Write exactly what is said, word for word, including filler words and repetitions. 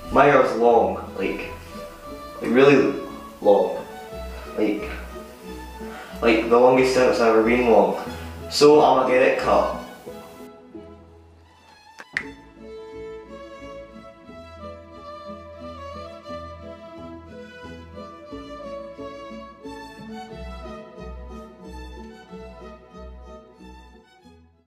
My hair's long, like, like really long, like, like the longest time it's ever been long. So I'm gonna get it cut.